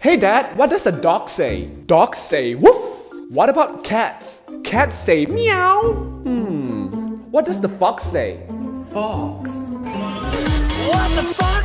Hey Dad, what does a dog say? Dogs say woof. What about cats? Cats say meow. What does the fox say? Fox. What the fuck?